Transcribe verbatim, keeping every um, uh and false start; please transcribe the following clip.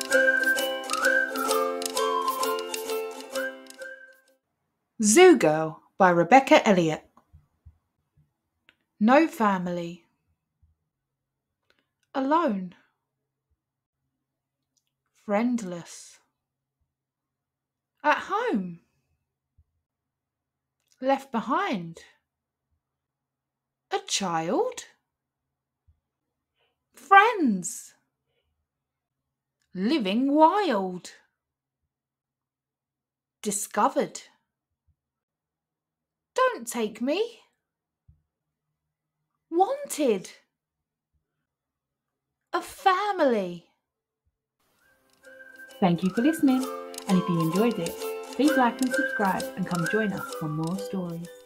Zoo Girl by Rebecca Elliott. No family. Alone. Friendless. At home. Left behind. A child. Friends. Living wild. Discovered. Don't take me. Wanted. A family. Thank you for listening, and if you enjoyed it, please like and subscribe and come join us for more stories.